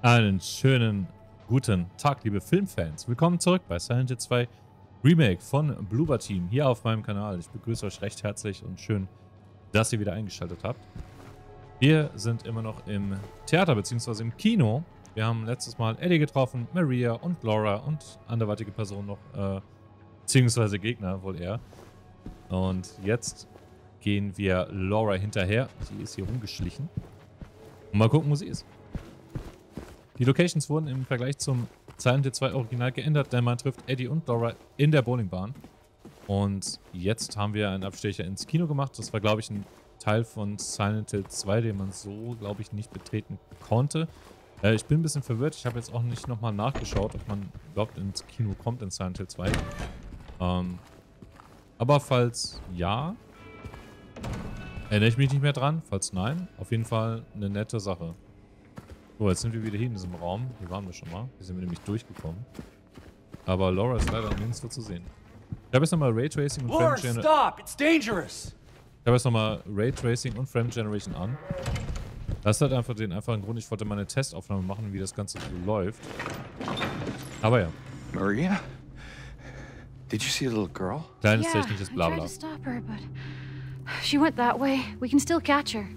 Einen schönen guten Tag, liebe Filmfans. Willkommen zurück bei Silent Hill 2 Remake von Bloober Team hier auf meinem Kanal. Ich begrüße euch recht herzlich und schön, dass ihr wieder eingeschaltet habt. Wir sind immer noch im Theater bzw. im Kino. Wir haben letztes Mal Eddie getroffen, Maria und Laura und anderweitige Personen noch, beziehungsweise Gegner wohl eher. Und jetzt gehen wir Laura hinterher. Sie ist hier rumgeschlichen. Und mal gucken, wo sie ist. Die Locations wurden im Vergleich zum Silent Hill 2 Original geändert, denn man trifft Eddie und Laura in der Bowlingbahn. Und jetzt haben wir einen Abstecher ins Kino gemacht. Das war, glaube ich, ein Teil von Silent Hill 2, den man so, glaube ich, nicht betreten konnte. Ich bin ein bisschen verwirrt. Ich habe jetzt auch nicht nochmal nachgeschaut, ob man überhaupt ins Kino kommt in Silent Hill 2. Aber falls ja, erinnere ich mich nicht mehr dran. Falls nein, auf jeden Fall eine nette Sache. So, jetzt sind wir wieder hier in diesem Raum. Hier waren wir schon mal. Hier sind wir nämlich durchgekommen. Aber Laura ist leider nirgendwo zu sehen. Ich habe jetzt nochmal Raytracing und Frame Generation. Stop! It's dangerous! Ich habe jetzt nochmal Raytracing und Frame Generation an. Das hat einfach den einfachen Grund, ich wollte mal eine Testaufnahme machen, wie das Ganze so läuft. Aber ja. Maria? Did you see a little girl? Kleines technisches I tried Blabla. to stop her, but she went that way. We can still catch her.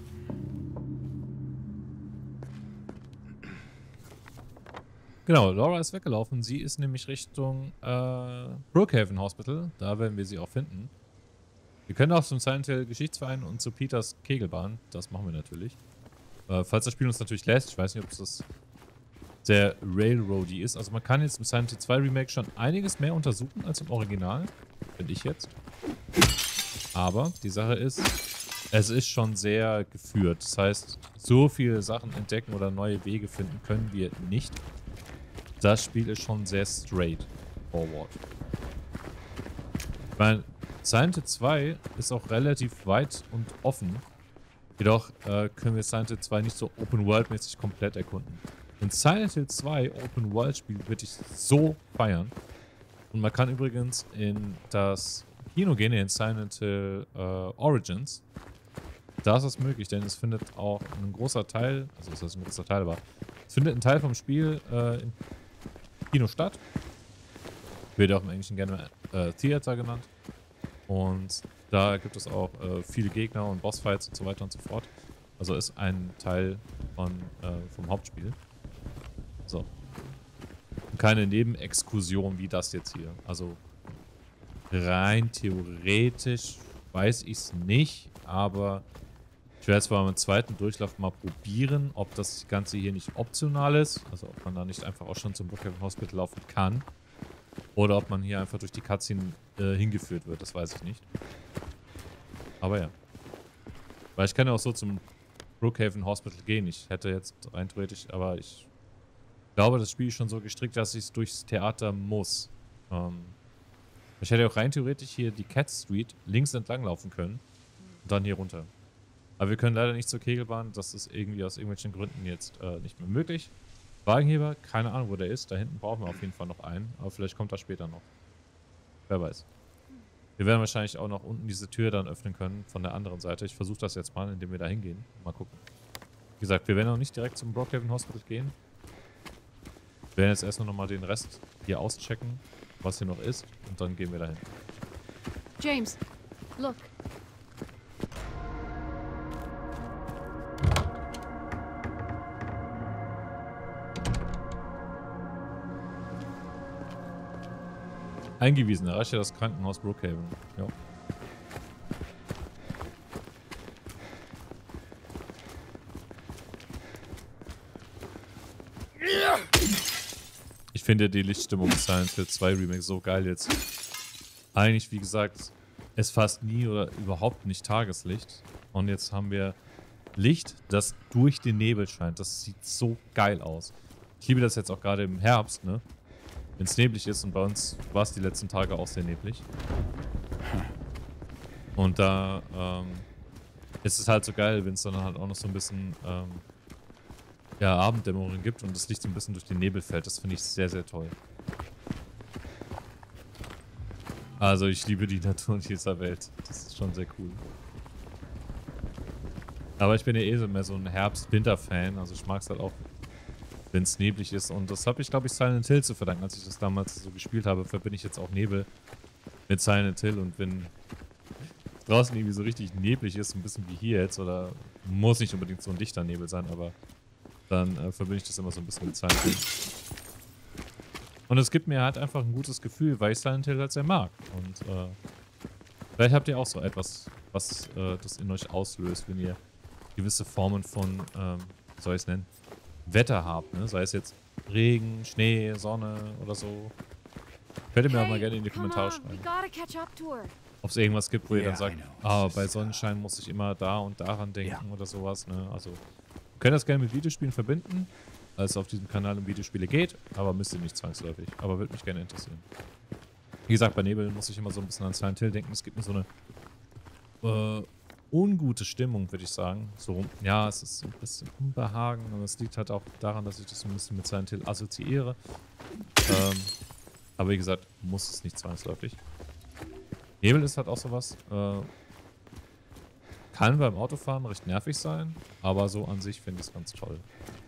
Genau, Laura ist weggelaufen. Sie ist nämlich Richtung Brookhaven Hospital. Da werden wir sie auch finden. Wir können auch zum Silent Hill Geschichtsverein und zu Peters Kegelbahn. Das machen wir natürlich. Falls das Spiel uns natürlich lässt. Ich weiß nicht, ob es das sehr Railroady ist. Also man kann jetzt im Silent Hill 2 Remake schon einiges mehr untersuchen als im Original. Finde ich jetzt. Aber die Sache ist, es ist schon sehr geführt. Das heißt, so viele Sachen entdecken oder neue Wege finden können wir nicht. Das Spiel ist schon sehr straight forward. Ich meine, Silent Hill 2 ist auch relativ weit und offen. Jedoch können wir Silent Hill 2 nicht so Open-World-mäßig komplett erkunden. Und Silent Hill 2 Open-World-Spiel würde ich so feiern. Und man kann übrigens in das Kino gehen, in Silent Hill Origins. Da ist das möglich, denn es findet auch ein großer Teil, also das heißt ein großer Teil, aber es findet ein Teil vom Spiel im Kino statt. Wird auch im Englischen gerne Theater genannt. Und da gibt es auch viele Gegner und Bossfights und so weiter und so fort. Also ist ein Teil vom Hauptspiel. So. Und keine Nebenexkursion wie das jetzt hier. Also rein theoretisch weiß ich es nicht, aber ich werde es beim zweiten Durchlauf mal probieren, ob das Ganze hier nicht optional ist. Also ob man da nicht einfach auch schon zum Brookhaven Hospital laufen kann. Oder ob man hier einfach durch die Cutscene hingeführt wird, das weiß ich nicht. Aber ja. Weil ich kann ja auch so zum Brookhaven Hospital gehen. Ich hätte jetzt rein theoretisch, aber ich glaube, das Spiel ist schon so gestrickt, dass ich es durchs Theater muss. Ich hätte auch rein theoretisch hier die Cat Street links entlang laufen können und dann hier runter. Aber wir können leider nicht zur Kegelbahn. Das ist irgendwie aus irgendwelchen Gründen jetzt nicht mehr möglich. Wagenheber, keine Ahnung, wo der ist. Da hinten brauchen wir auf jeden Fall noch einen. Aber vielleicht kommt er später noch. Wer weiß. Wir werden wahrscheinlich auch noch unten diese Tür dann öffnen können von der anderen Seite. Ich versuche das jetzt mal, indem wir da hingehen. Mal gucken. Wie gesagt, wir werden auch nicht direkt zum Brookhaven Hospital gehen. Wir werden jetzt erstmal nochmal den Rest hier auschecken, was hier noch ist. Und dann gehen wir dahin. James, look. Eingewiesen, erreiche das Krankenhaus Brookhaven. Ja. Ich finde die Lichtstimmung in Silent Hill 2 Remake so geil jetzt. Eigentlich, wie gesagt, es fast nie oder überhaupt nicht Tageslicht. Und jetzt haben wir Licht, das durch den Nebel scheint. Das sieht so geil aus. Ich liebe das jetzt auch gerade im Herbst, ne? Wenn es neblig ist, und bei uns war es die letzten Tage auch sehr neblig. Und da ist es halt so geil, wenn es dann halt auch noch so ein bisschen ja, Abenddämmerung gibt und das Licht so ein bisschen durch den Nebel fällt. Das finde ich sehr, sehr toll. Also ich liebe die Natur in dieser Welt. Das ist schon sehr cool. Aber ich bin ja eh so mehr so ein Herbst-Winter-Fan. Also ich mag es halt auch wenn es neblig ist. Und das habe ich, glaube ich, Silent Hill zu verdanken. Als ich das damals so gespielt habe, verbinde ich jetzt auch Nebel mit Silent Hill. Und wenn draußen irgendwie so richtig neblig ist, ein bisschen wie hier jetzt, oder muss nicht unbedingt so ein dichter Nebel sein, aber dann verbinde ich das immer so ein bisschen mit Silent Hill. Und es gibt mir halt einfach ein gutes Gefühl, weil ich Silent Hill halt sehr mag. Und vielleicht habt ihr auch so etwas, was das in euch auslöst, wenn ihr gewisse Formen von, wie soll ich es nennen, Wetter habt, ne? Sei es jetzt Regen, Schnee, Sonne oder so. Könnt ihr mir auch mal gerne in die Kommentare schreiben. Ob es irgendwas gibt, wo ihr dann sagt, bei Sonnenschein muss ich immer da und daran denken oder sowas, ne? Also, ihr könnt das gerne mit Videospielen verbinden, als es auf diesem Kanal um Videospiele geht, aber müsst ihr nicht zwangsläufig. Aber würde mich gerne interessieren. Wie gesagt, bei Nebel muss ich immer so ein bisschen an Silent Hill denken. Es gibt mir so eine ungute Stimmung, würde ich sagen. So, ja, es ist ein bisschen Unbehagen, aber es liegt halt auch daran, dass ich das ein bisschen mit Silent Hill assoziiere. Aber wie gesagt, muss es nicht zwangsläufig. Nebel ist halt auch sowas. Kann beim Autofahren recht nervig sein, aber so an sich finde ich es ganz toll.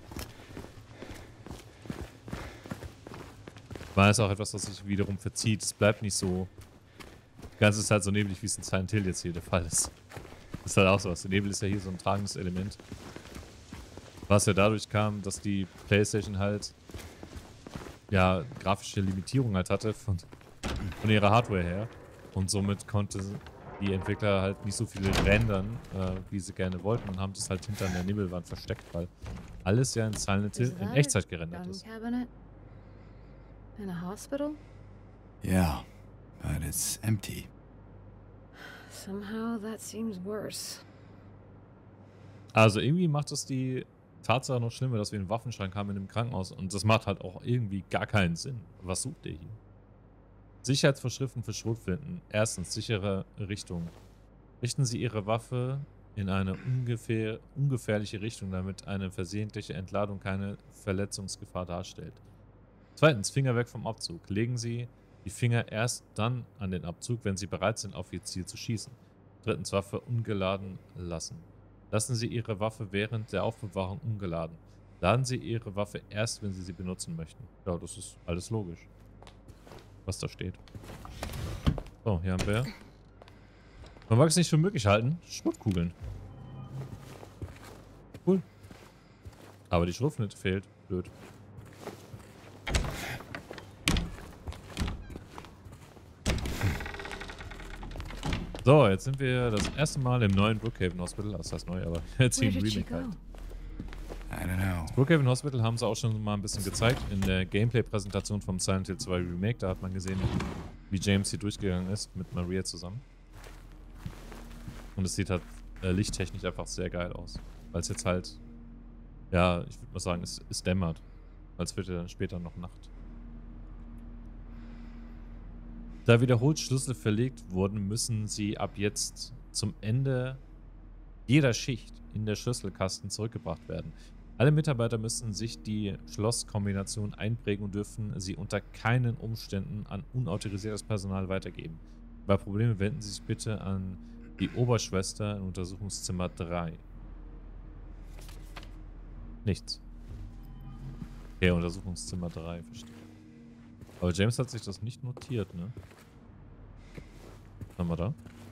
Weil es auch etwas, das sich wiederum verzieht. Es bleibt nicht so die ganze Zeit so neblig, wie es in Silent Hill jetzt hier der Fall ist. Das ist halt auch sowas. Der Nebel ist ja hier so ein tragendes Element. Was ja dadurch kam, dass die PlayStation halt ja grafische Limitierung halt hatte von ihrer Hardware her. Und somit konnte die Entwickler halt nicht so viele rendern, wie sie gerne wollten, und haben das halt hinter der Nebelwand versteckt, weil alles ja in Silent Hill in Echtzeit gerendert ist. In a hospital? Yeah, but it's empty. Somehow that seems worse. Also irgendwie macht es die Tatsache noch schlimmer, dass wir einen Waffenschrank haben in dem Krankenhaus, und das macht halt auch irgendwie gar keinen Sinn. Was sucht ihr hier? Sicherheitsvorschriften für Schrotflinten. Erstens, sichere Richtung. Richten Sie Ihre Waffe in eine ungefährliche Richtung, damit eine versehentliche Entladung keine Verletzungsgefahr darstellt. Zweitens, Finger weg vom Abzug. Legen Sie die Finger erst dann an den Abzug, wenn Sie bereit sind, auf Ihr Ziel zu schießen. Drittens, Waffe ungeladen lassen. Lassen Sie Ihre Waffe während der Aufbewahrung ungeladen. Laden Sie Ihre Waffe erst, wenn Sie sie benutzen möchten. Ja, das ist alles logisch, was da steht. So, hier haben wir... Man mag es nicht für möglich halten. Schrotkugeln. Cool. Aber die Schrotflinte fehlt. Blöd. So, jetzt sind wir das erste Mal im neuen Brookhaven Hospital. Das heißt neu, aber jetzt hier im Remake halt. I don't know. Das Brookhaven Hospital haben sie auch schon mal ein bisschen gezeigt in der Gameplay-Präsentation vom Silent Hill 2 Remake. Da hat man gesehen, wie James hier durchgegangen ist mit Maria zusammen. Und es sieht halt lichttechnisch einfach sehr geil aus. Weil es jetzt halt, ja, ich würde mal sagen, es dämmert. Als wird ja dann später noch Nacht. Da wiederholt Schlüssel verlegt wurden, müssen sie ab jetzt zum Ende jeder Schicht in der Schlüsselkasten zurückgebracht werden. Alle Mitarbeiter müssen sich die Schlosskombination einprägen und dürfen sie unter keinen Umständen an unautorisiertes Personal weitergeben. Bei Problemen wenden Sie sich bitte an die Oberschwester in Untersuchungszimmer 3. Nichts. Okay, Untersuchungszimmer 3, verstehe. Aber James hat sich das nicht notiert, ne? Was haben wir da?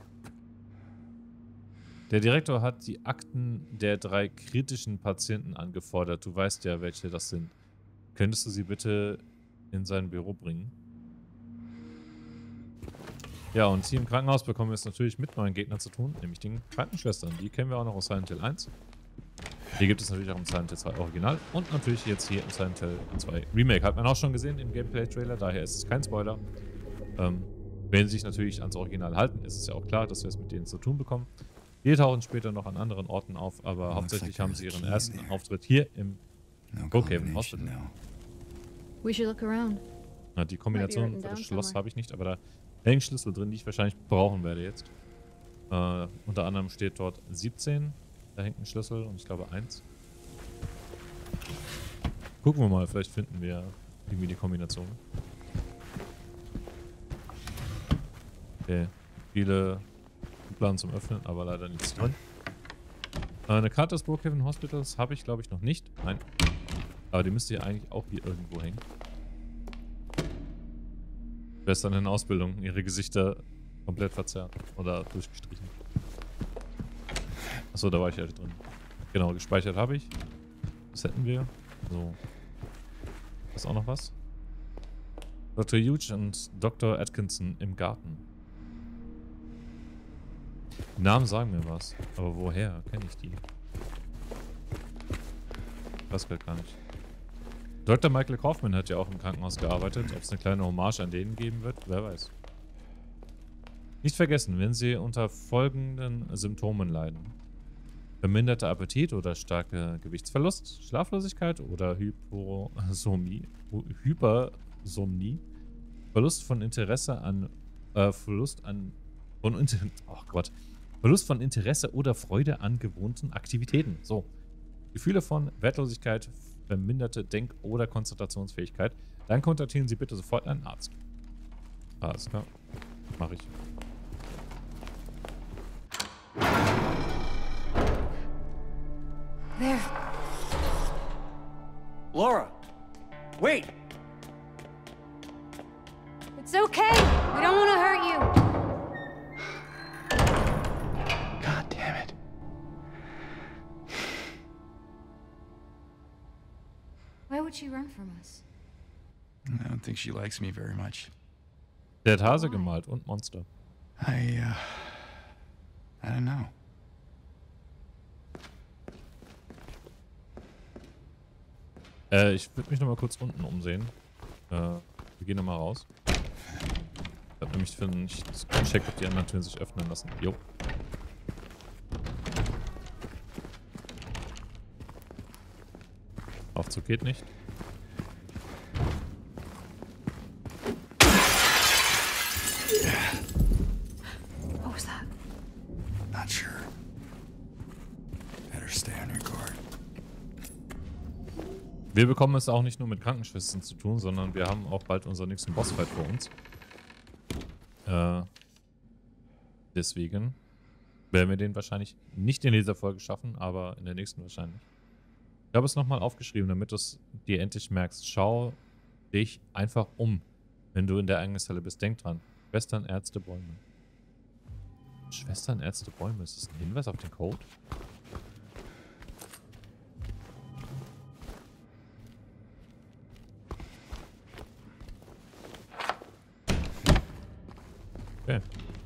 Der Direktor hat die Akten der 3 kritischen Patienten angefordert. Du weißt ja, welche das sind. Könntest du sie bitte in sein Büro bringen? Ja, und hier im Krankenhaus bekommen wir es natürlich mit neuen Gegnern zu tun, nämlich den Krankenschwestern. Die kennen wir auch noch aus Silent Hill 1. Die gibt es natürlich auch im Silent Hill 2 Original und natürlich jetzt hier im Silent Hill 2 Remake. Hat man auch schon gesehen im Gameplay-Trailer, daher ist es kein Spoiler. Wenn sie sich natürlich ans Original halten, ist es ja auch klar, dass wir es mit denen zu tun bekommen. Die tauchen später noch an anderen Orten auf, aber hauptsächlich haben sie ihren ersten Auftritt hier im Brookhaven Hospital. We should look around. Na, die Kombination für das Schloss habe ich nicht, aber da hängen Schlüssel drin, die ich wahrscheinlich brauchen werde jetzt. Unter anderem steht dort 17. Da hängt ein Schlüssel und ich glaube 1. Gucken wir mal, vielleicht finden wir irgendwie die Kombination. Okay, viele Planen zum Öffnen, aber leider nichts drin. Eine Karte des Brookhaven Hospitals habe ich, glaube ich, noch nicht. Nein. Aber die müsste ja eigentlich auch hier irgendwo hängen. Schwestern in Ausbildung, ihre Gesichter komplett verzerrt oder durchgestrichen. Achso, da war ich ja drin. Genau, gespeichert habe ich. Das hätten wir. So. Ist auch noch was? Dr. Hughes und Dr. Atkinson im Garten. Die Namen sagen mir was. Aber woher kenne ich die? Das geht gar nicht. Dr. Michael Kaufman hat ja auch im Krankenhaus gearbeitet. Ob es eine kleine Hommage an denen geben wird, wer weiß. Nicht vergessen, wenn Sie unter folgenden Symptomen leiden. Verminderter Appetit oder starker Gewichtsverlust, Schlaflosigkeit oder Hypersomnie, Verlust von Interesse an, Verlust von Interesse oder Freude an gewohnten Aktivitäten. So. Gefühle von Wertlosigkeit, verminderte Denk- oder Konzentrationsfähigkeit. Dann kontaktieren Sie bitte sofort einen Arzt. Alles klar. Mach ich. There. Laura! Wait! It's okay. We don't want to hurt you. God damn it. Why would she run from us? I don't think she likes me very much. Der hat Hase gemalt und Monster. I don't know. Ich würde mich nochmal kurz unten umsehen. Wir gehen nochmal raus. Ich habe nämlich nicht gecheckt, ob die anderen Türen sich öffnen lassen. Jo. Aufzug geht nicht. What was that? Not sure. Better stay on your guard. Wir bekommen es auch nicht nur mit Krankenschwestern zu tun, sondern wir haben auch bald unseren nächsten Bossfight vor uns. Deswegen werden wir den wahrscheinlich nicht in dieser Folge schaffen, aber in der nächsten wahrscheinlich. Ich habe es nochmal aufgeschrieben, damit du es dir endlich merkst. Schau dich einfach um, wenn du in der Eingangshalle bist. Denk dran. Schwestern, Ärzte, Bäume. Schwestern, Ärzte, Bäume. Ist das ein Hinweis auf den Code? Okay.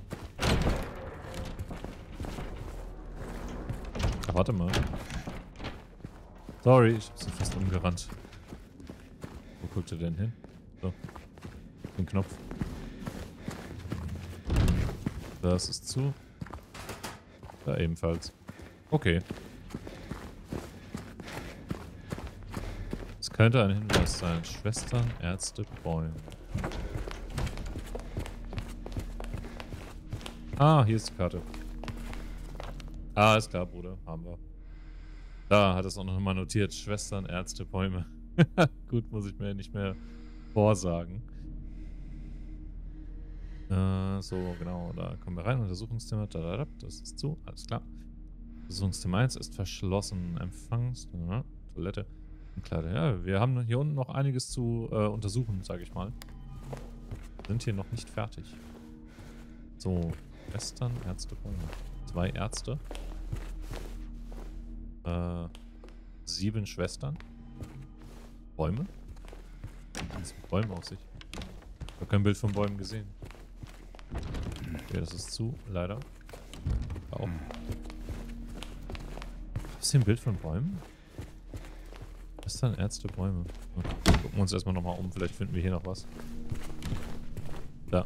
Ach, warte mal. Sorry, ich hab so fast umgerannt. Wo guckt er denn hin? So. Den Knopf. Das ist zu. Da ebenfalls. Okay. Es könnte ein Hinweis sein. Schwestern, Ärzte, Bäume. Ah, hier ist die Karte. Ah, ist klar, Bruder. Haben wir. Da hat es auch noch mal notiert. Schwestern, Ärzte, Bäume. Gut, muss ich mir nicht mehr vorsagen. So, genau. Da kommen wir rein. Untersuchungszimmer. Das ist zu. Alles klar. Untersuchungszimmer 1 ist verschlossen. Empfangs. Toilette. Klar, ja, wir haben hier unten noch einiges zu untersuchen, sage ich mal. Sind hier noch nicht fertig. So. Schwestern, Ärzte, Bäume. 2 Ärzte. 7 Schwestern. Bäume? Was ist mit Bäumen auf sich? Ich habe kein Bild von Bäumen gesehen. Okay, das ist zu, leider. Auch. Ist hier ein Bild von Bäumen? Schwestern, Ärzte, Bäume. Okay, gucken wir uns erstmal nochmal um. Vielleicht finden wir hier noch was. Da.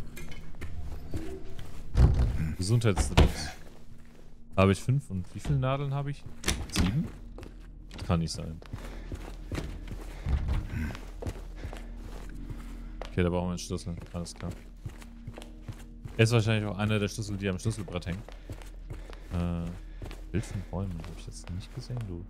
Gesundheitsdrinks. Habe ich 5 und wie viele Nadeln habe ich? 7? Das kann nicht sein. Okay, da brauchen wir einen Schlüssel. Alles klar. Er ist wahrscheinlich auch einer der Schlüssel, die am Schlüsselbrett hängen. Bild von Bäumen. Habe ich jetzt nicht gesehen, du.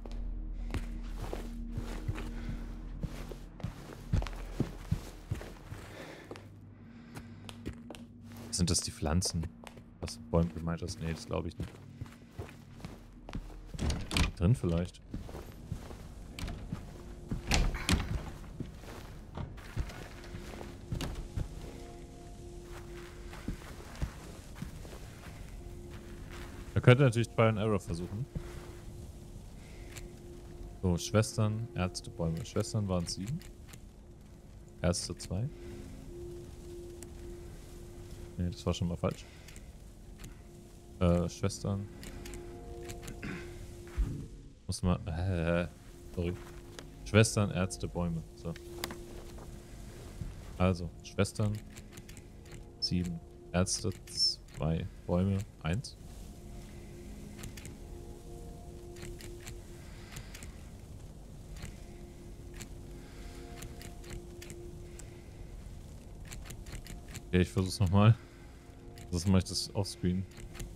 Sind das die Pflanzen? Was Bäume gemeint hast? Nee, das glaube ich nicht. Drin vielleicht. Man könnte natürlich Trial and Error versuchen. So, Schwestern, Ärzte, Bäume. Schwestern waren 7. Ärzte 2. Ne, das war schon mal falsch. Schwestern. Muss man. Sorry. Schwestern, Ärzte, Bäume. So. Also, Schwestern 7. Ärzte 2. Bäume 1. Okay, ich versuch's nochmal. Sonst mache ich das offscreen.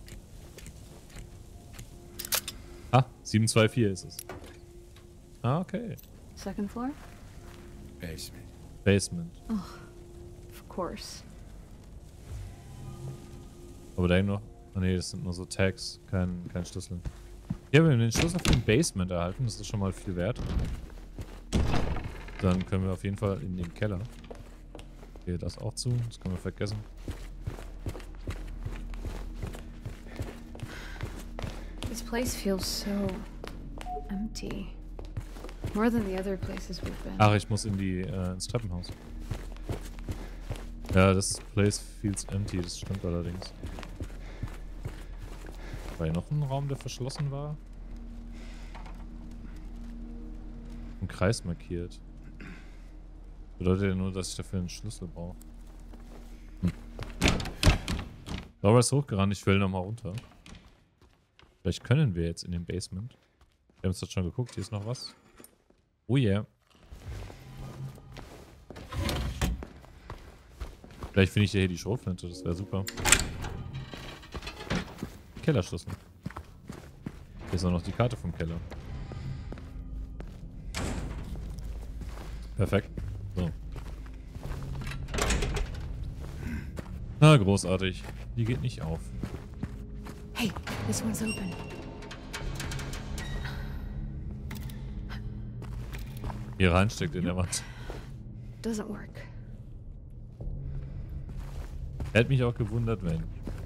Ah, 724 ist es. Ah, okay. Second floor? Basement. Basement. Of course. Aber da hängen noch. Ah ne, das sind nur so Tags, kein Schlüssel. Hier haben wir den Schlüssel für den Basement erhalten, das ist schon mal viel wert. Dann können wir auf jeden Fall in den Keller. Okay, das auch zu, das können wir vergessen. This place feels so empty. More than the other places we've been. Ach, ich muss in die, ins Treppenhaus. Ja, das Place feels empty, das stimmt allerdings. War hier noch ein Raum, der verschlossen war? Ein Kreis markiert. Bedeutet ja nur, dass ich dafür einen Schlüssel brauche. Laura ist hochgerannt, ich will nochmal runter. Vielleicht können wir jetzt in den Basement. Wir haben es dort schon geguckt, hier ist noch was. Oh yeah. Vielleicht finde ich hier die Schrotflinte, das wäre super. Kellerschlüssel. Hier ist auch noch die Karte vom Keller. Perfekt. So. Na, großartig. Die geht nicht auf. Hey, this one's open. Hier reinsteckt in der Wand. Doesn't work. Hätte mich auch gewundert, wenn.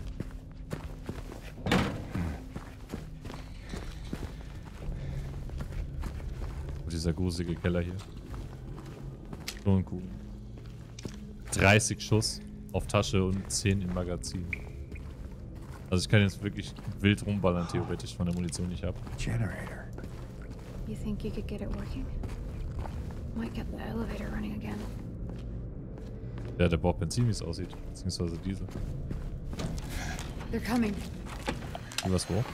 Und dieser gruselige Keller hier. So ein Kuchen. 30 Schuss auf Tasche und 10 im Magazin. Also ich kann jetzt wirklich wild rumballern, theoretisch, von der Munition, die ich habe. Generator. You think you could get it working? Might get the elevator running again. Ja, der braucht Benzin, wie es aussieht. Beziehungsweise Diesel. They're coming. Wie was wo?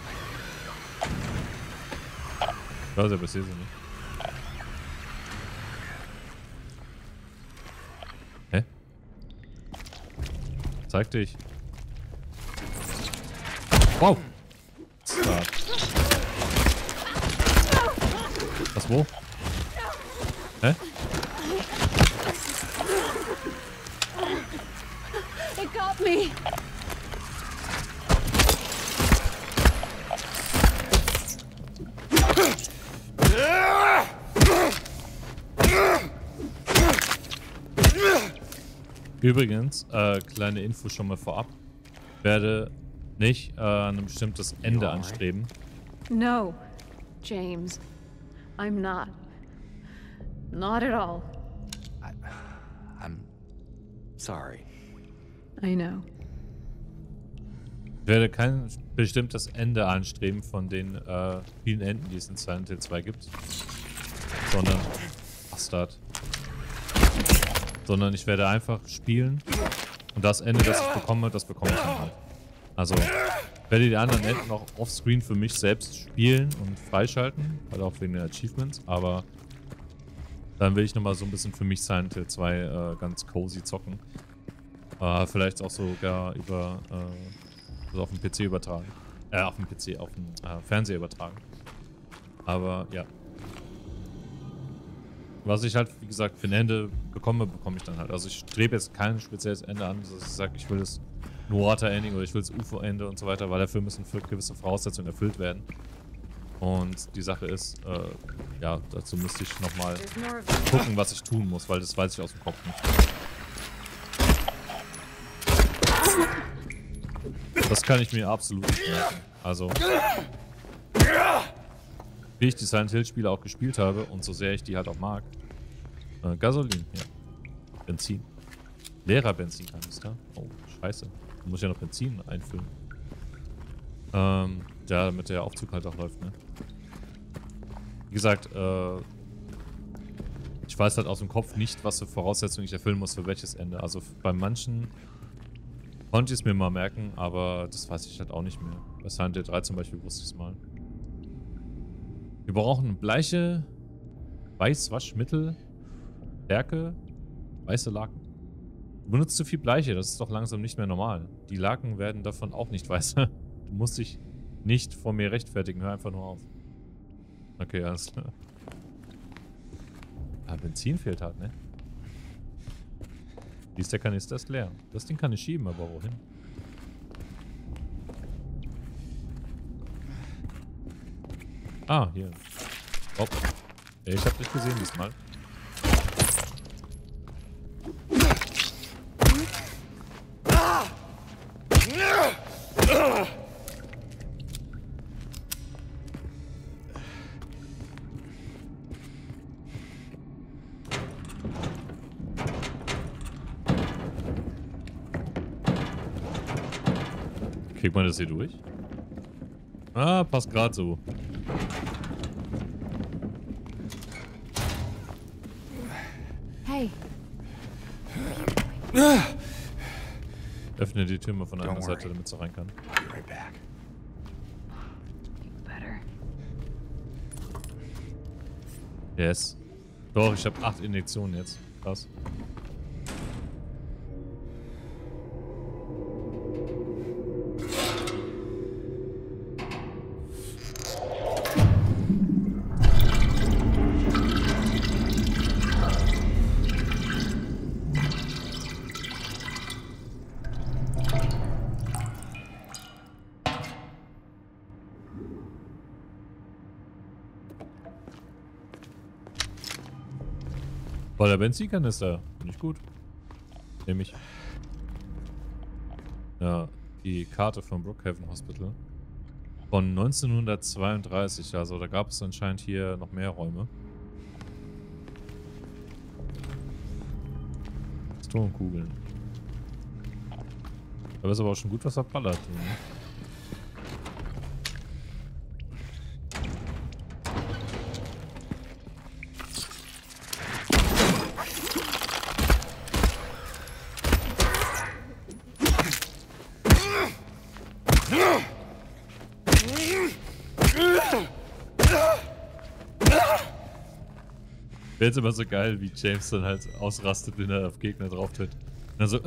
Ja, aber ich sehe sie nicht. Hä? Zeig dich. Wow! Start. Was wo? Hä? It got me. Übrigens, kleine Info schon mal vorab. Werde nicht ein bestimmtes Ende anstreben. No, James. I'm not. Not at all. I'm sorry. I know. Ich werde kein bestimmtes Ende anstreben von den vielen Enden, die es in Silent Hill 2 gibt. Sondern... Bastard. Sondern ich werde einfach spielen und das Ende, das ich bekomme, das bekomme ich dann halt. Also, ich werde die anderen Enden auch offscreen für mich selbst spielen und freischalten, halt auch wegen den Achievements, aber dann will ich nochmal so ein bisschen für mich Silent Hill 2 ganz cozy zocken. Vielleicht auch sogar über, also auf dem PC übertragen. Auf dem PC, auf dem Fernseher übertragen. Aber, ja. Was ich halt, wie gesagt, für ein Ende bekomme, bekomme ich dann halt. Also ich strebe jetzt kein spezielles Ende an, dass ich sage, ich will das No-Water-Ending oder ich will das UFO-Ende und so weiter, weil dafür müssen gewisse Voraussetzungen erfüllt werden. Und die Sache ist, ja, dazu müsste ich nochmal gucken, was ich tun muss, weil das weiß ich aus dem Kopf nicht. Das kann ich mir absolut nicht merken. Also, wie ich die Silent Hill Spiele auch gespielt habe und so sehr ich die halt auch mag. Gasolin, ja. Benzin. Leerer Benzinkanister. Oh, scheiße. Da muss ich ja noch Benzin einfüllen. Ja, damit der Aufzug halt auch läuft, ne? Wie gesagt, ich weiß halt aus dem Kopf nicht, was für Voraussetzungen ich erfüllen muss für welches Ende. Also bei manchen konnte ich es mir mal merken, aber das weiß ich halt auch nicht mehr. Bei Silent Hill 3 zum Beispiel wusste ich es mal. Wir brauchen Bleiche, Weißwaschmittel, Stärke, weiße Laken. Du benutzt zu viel Bleiche, das ist doch langsam nicht mehr normal. Die Laken werden davon auch nicht weißer. Du musst dich nicht vor mir rechtfertigen, hör einfach nur auf. Okay, alles klar. Ah, Benzin fehlt halt, ne? Wie ist der Kanister? Ist leer. Das Ding kann ich schieben, aber wohin? Ah, hier. Oh. Ich hab dich gesehen diesmal. Kriegt man das hier durch? Ah, passt gerade so. Hey. Öffne die Tür mal von einer Seite, damit sie rein kann. I'll be right back. You better. Yes. Doch, ich habe 8 Injektionen jetzt. Krass. War der Benzinkanister. Finde ich gut. Nehme ich. Ja, die Karte vom Brookhaven Hospital. Von 1932. Also da gab es anscheinend hier noch mehr Räume. Pistolenkugeln. Da ist aber auch schon gut was verballert. Ne? Wäre jetzt immer so geil, wie James dann halt ausrastet, wenn er auf Gegner drauf tritt. Und dann so,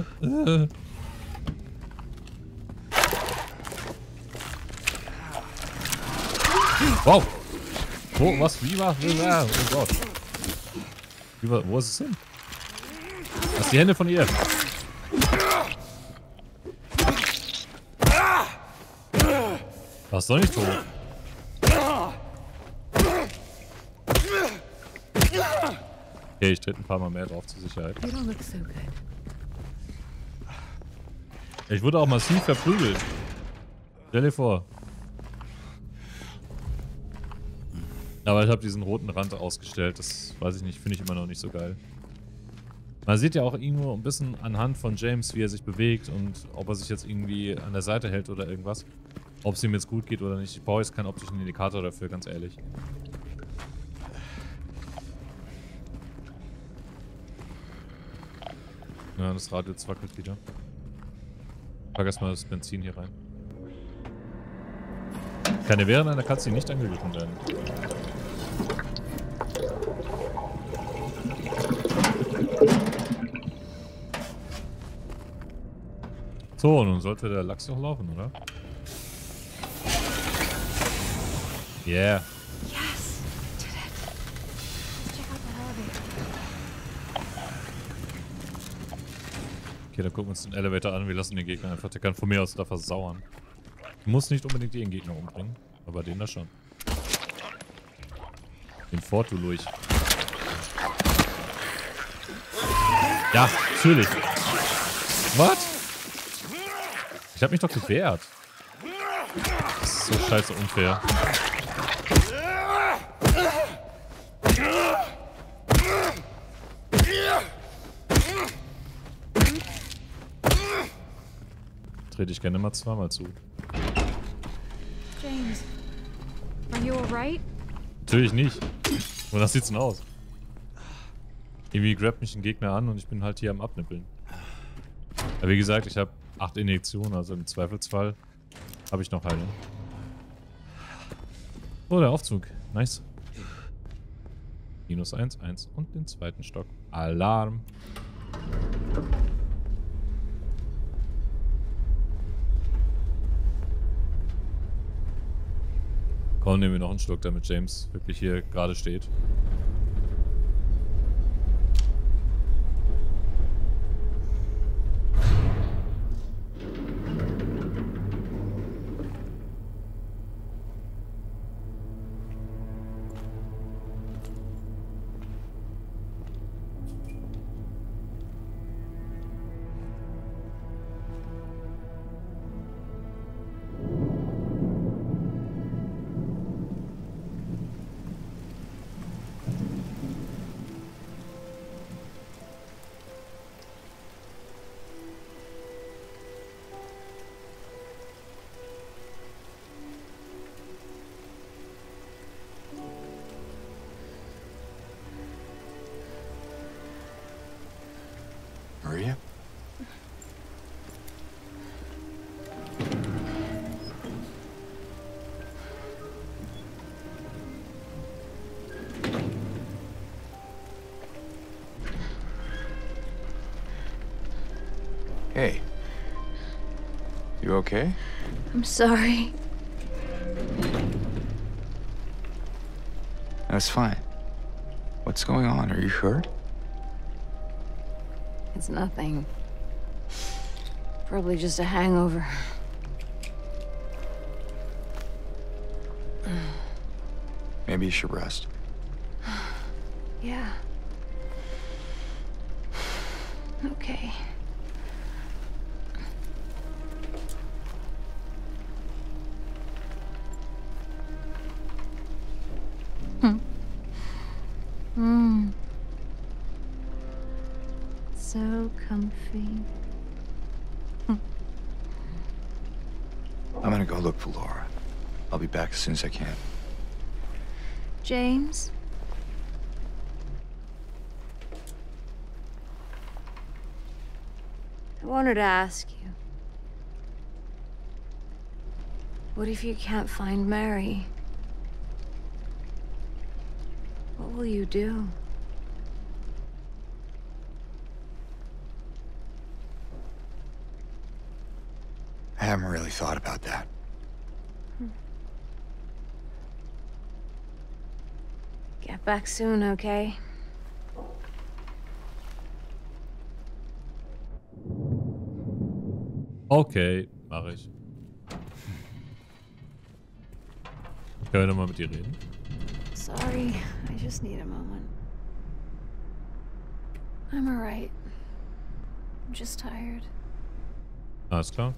Wow! Wo, was, wie war? Oh Gott. Wo ist es hin? Lass die Hände von ihr. Warst doch nicht tot. Okay, ich trete ein paar Mal mehr drauf zur Sicherheit. You don't look so good. Ich wurde auch massiv verprügelt. Stell dir vor. Aber ich habe diesen roten Rand ausgestellt. Das weiß ich nicht, finde ich immer noch nicht so geil. Man sieht ja auch irgendwo ein bisschen anhand von James, wie er sich bewegt und ob er sich jetzt irgendwie an der Seite hält oder irgendwas. Ob es ihm jetzt gut geht oder nicht. Ich brauche jetzt keinen optischen Indikator dafür, ganz ehrlich. Ja, das Radio zwackelt wieder. Pack erstmal das Benzin hier rein. Kann ja während einer Cutscene nicht angegriffen werden. So, nun sollte der Lachs doch laufen, oder? Yeah. Yes! Did it. Check out that elevator. Okay, dann gucken wir uns den Elevator an. Wir lassen den Gegner einfach. Der kann von mir aus da versauern. Du musst nicht unbedingt den Gegner umbringen, aber den da schon. Den Fort, du Lurch. Ja, natürlich. Was? Ich hab mich doch gewehrt. Das ist so scheiße unfair. Trete ich gerne mal zweimal zu. James, are you alright? Natürlich nicht. Wonach sieht's denn aus? Irgendwie grabt mich ein Gegner an und ich bin halt hier am Abnippeln. Aber wie gesagt, ich habe 8 Injektionen, also im Zweifelsfall habe ich noch Heilung. Oh, der Aufzug. Nice. -1, 1 und den zweiten Stock. Alarm. Komm, nehmen wir noch einen Schluck, damit James wirklich hier gerade steht. Maria? Hey. You okay? I'm sorry. That's fine. What's going on? Are you hurt? It's nothing. Probably just a hangover. Maybe you should rest. Yeah. Okay. So comfy. I'm gonna go look for Laura. I'll be back as soon as I can. James? I wanted to ask you. What if you can't find Mary? What will you do? I haven't really thought about that. Get back soon, okay? Okay, mache ich. Können wir nochmal mit dir reden? Sorry, I just need a moment. I'm alright. I'm just tired. Alles klar.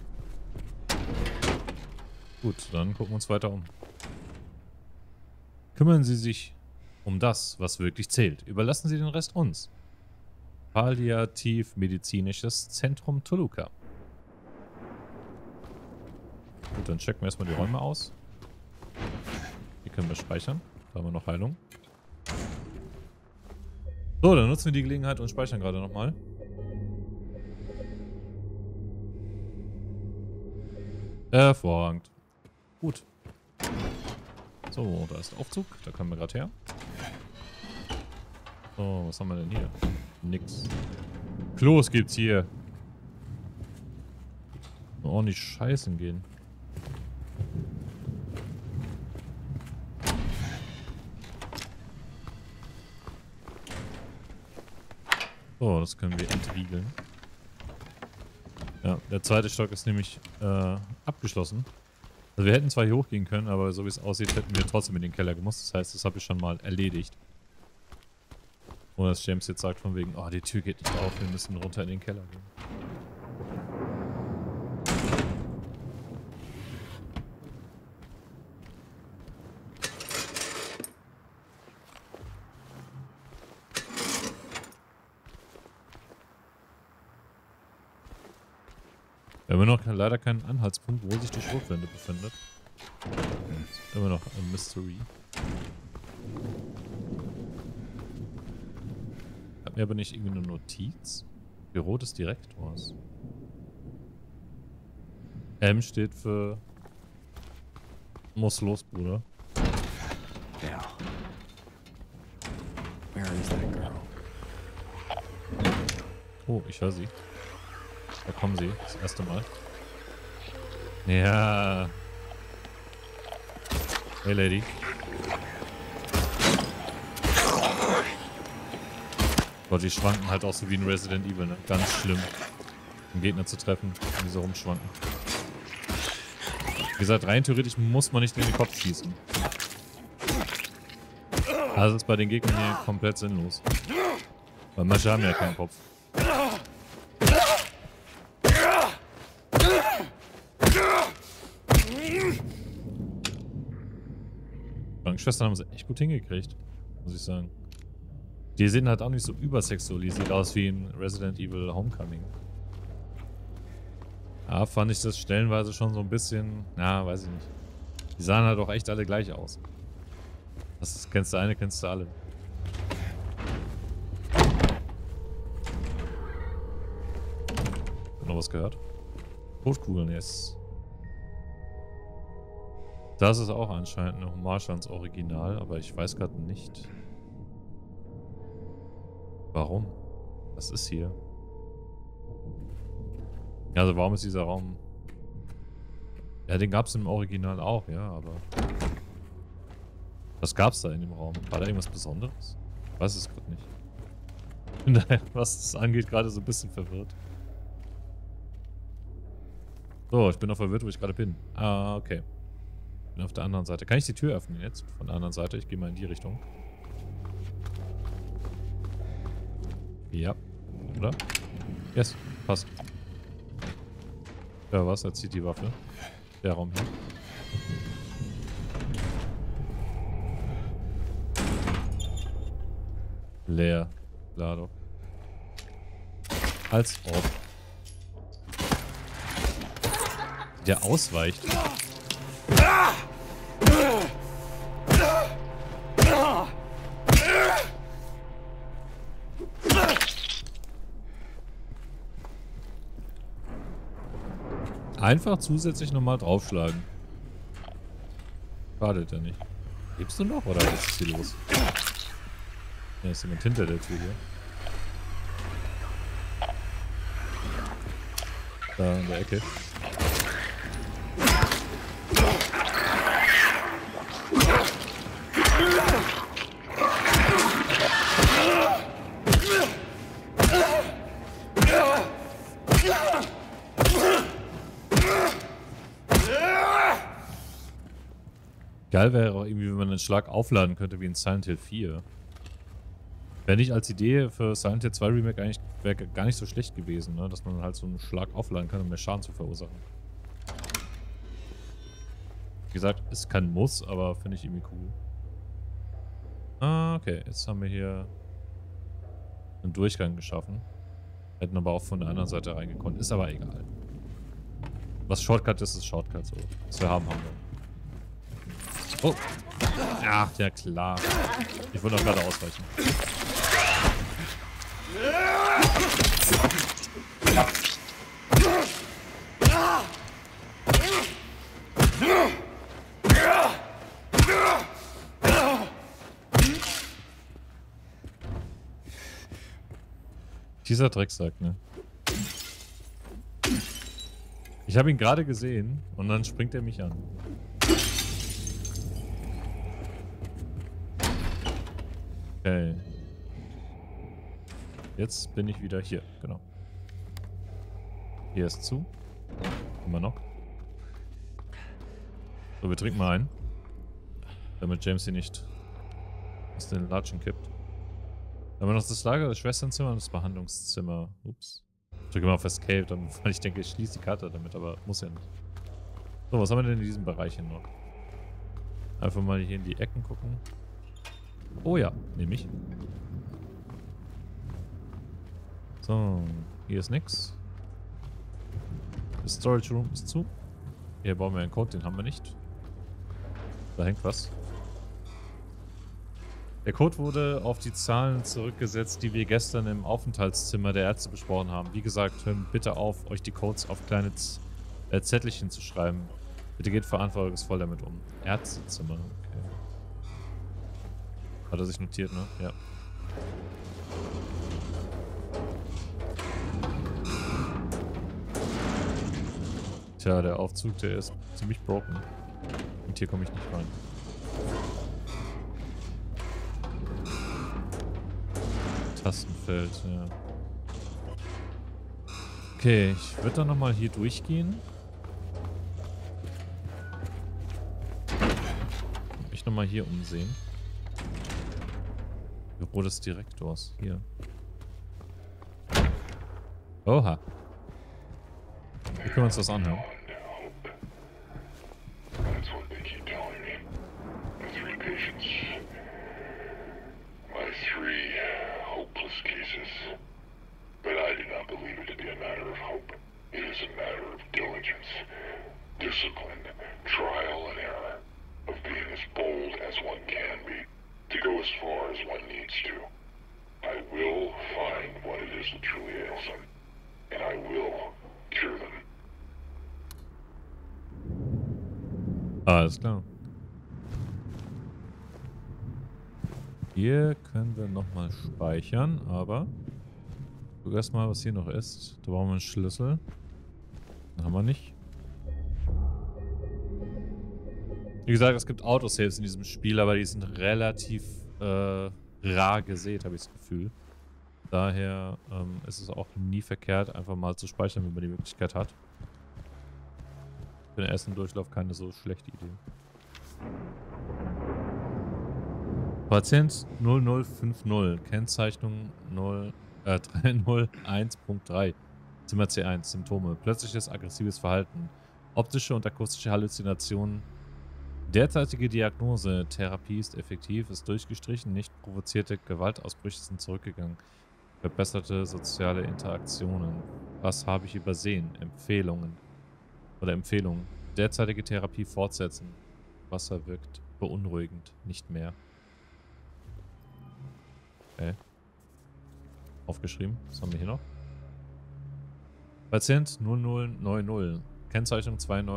Gut, dann gucken wir uns weiter um. Kümmern Sie sich um das, was wirklich zählt. Überlassen Sie den Rest uns. Palliativ-medizinisches Zentrum Toluca. Gut, dann checken wir erstmal die Räume aus. Hier können wir speichern. Da haben wir noch Heilung. So, dann nutzen wir die Gelegenheit und speichern gerade nochmal. Hervorragend. Gut. So, da ist der Aufzug. Da kommen wir gerade her. So, was haben wir denn hier? Nix. Klos gibt's hier. Oh, nicht scheißen gehen. So, das können wir entriegeln. Ja, der zweite Stock ist nämlich abgeschlossen. Also wir hätten zwar hier hochgehen können, aber so wie es aussieht, hätten wir trotzdem in den Keller gemusst. Das heißt, das habe ich schon mal erledigt. Ohne dass James jetzt sagt von wegen, oh, die Tür geht nicht auf, wir müssen runter in den Keller gehen. Wir haben immer noch leider keinen Anhaltspunkt, wo sich die Schrotflinte befindet. Ist immer noch ein Mystery. Hat mir aber nicht irgendwie eine Notiz? Büro des Direktors. M steht für muss los, Bruder. Now, where is that girl? Oh, ich höre sie. Da kommen sie, das erste Mal. Ja. Hey, Lady. Gott, die schwanken halt auch so wie in Resident Evil, ne? Ganz schlimm, einen Gegner zu treffen, wenn die so rumschwanken. Wie gesagt, rein theoretisch muss man nicht in den Kopf schießen. Also ist bei den Gegnern hier komplett sinnlos. Weil manche haben ja keinen Kopf. Krankenschwestern haben sie echt gut hingekriegt, muss ich sagen. Die sehen halt auch nicht so übersexualisiert aus wie in Resident Evil Homecoming. Ja, fand ich das stellenweise schon so ein bisschen, ja, weiß ich nicht. Die sahen halt auch echt alle gleich aus. Das kennst du eine, kennst du alle. Hab noch was gehört? Totkugeln, yes. Das ist auch anscheinend eine Hommage ans Original, aber ich weiß gerade nicht, warum. Was ist hier? Ja, also warum ist dieser Raum... Ja, den gab es im Original auch, ja, aber... Was gab es da in dem Raum? War da irgendwas Besonderes? Ich weiß es gerade nicht. Ich bin da, was das angeht, gerade so ein bisschen verwirrt. So, ich bin auch verwirrt, wo ich gerade bin. Ah, okay. Ich bin auf der anderen Seite. Kann ich die Tür öffnen jetzt? Von der anderen Seite. Ich gehe mal in die Richtung. Ja. Oder? Yes. Passt. Ja, was? Er zieht die Waffe. Der Raum hier. Leer. Klar doch. Als ob. Der ausweicht. Einfach zusätzlich nochmal draufschlagen. Schadet ja nicht. Lebst du noch oder was ist hier los? Ja, ist jemand hinter der Tür hier. Da in der Ecke. Geil wäre auch irgendwie, wenn man den Schlag aufladen könnte wie in Silent Hill 4. Wäre nicht als Idee für Silent Hill 2 Remake eigentlich gar nicht so schlecht gewesen, ne? Dass man halt so einen Schlag aufladen kann, um mehr Schaden zu verursachen. Wie gesagt, ist kein Muss, aber finde ich irgendwie cool. Ah, okay. Jetzt haben wir hier einen Durchgang geschaffen. Hätten aber auch von der anderen Seite reingekonnt. Ist aber egal. Was Shortcut ist, ist Shortcut so. Was wir haben, haben wir. Oh. Ach, ja klar. Ich wollte auch gerade ausweichen. Dieser Drecksack, ne? Ich habe ihn gerade gesehen und dann springt er mich an. Okay. Jetzt bin ich wieder hier, genau. Hier ist zu. Immer noch. So, wir trinken mal ein. Damit James hier nicht aus den Latschen kippt. Dann haben wir noch das Lager, das Schwesternzimmer und das Behandlungszimmer. Ups. Ich drücke mal auf Escape, weil ich denke, ich schließe die Karte damit, aber muss ja nicht. So, was haben wir denn in diesem Bereich hier noch? Einfach mal hier in die Ecken gucken. Oh ja, nehme ich. So, hier ist nix. Storage Room ist zu. Hier bauen wir einen Code, den haben wir nicht. Da hängt was. Der Code wurde auf die Zahlen zurückgesetzt, die wir gestern im Aufenthaltszimmer der Ärzte besprochen haben. Wie gesagt, hört bitte auf, euch die Codes auf kleine Zettelchen zu schreiben. Bitte geht verantwortungsvoll damit um. Ärztezimmer, okay. Hat er sich notiert, ne? Ja. Tja, der Aufzug, der ist ziemlich broken. Und hier komme ich nicht rein. Tastenfeld, ja. Okay, ich würde dann nochmal hier durchgehen. Mich nochmal hier umsehen. Büro des Direktors, hier. Oha. Wir können uns das anhören. Discipline, trial and error, of being as bold as one can be, to go as far as one needs to. I will find what it is that truly ails them, and I will cure them. Alles klar. Hier können wir nochmal speichern, aber guck erstmal, was hier noch ist. Da brauchen wir einen Schlüssel. Den haben wir nicht. Wie gesagt, es gibt Autosaves in diesem Spiel, aber die sind relativ rar gesät, habe ich das Gefühl. Daher ist es auch nie verkehrt, einfach mal zu speichern, wenn man die Möglichkeit hat. Für den ersten Durchlauf keine so schlechte Idee. Patient 0050, Kennzeichnung 301.3, Zimmer C1, Symptome, plötzliches aggressives Verhalten, optische und akustische Halluzinationen. Derzeitige Diagnose, Therapie ist effektiv, ist durchgestrichen, nicht provozierte Gewaltausbrüche sind zurückgegangen. Verbesserte soziale Interaktionen. Was habe ich übersehen? Empfehlungen. Oder Empfehlungen. Derzeitige Therapie fortsetzen. Wasser wirkt beunruhigend, nicht mehr. Okay. Aufgeschrieben. Was haben wir hier noch? Patient 0090. Kennzeichnung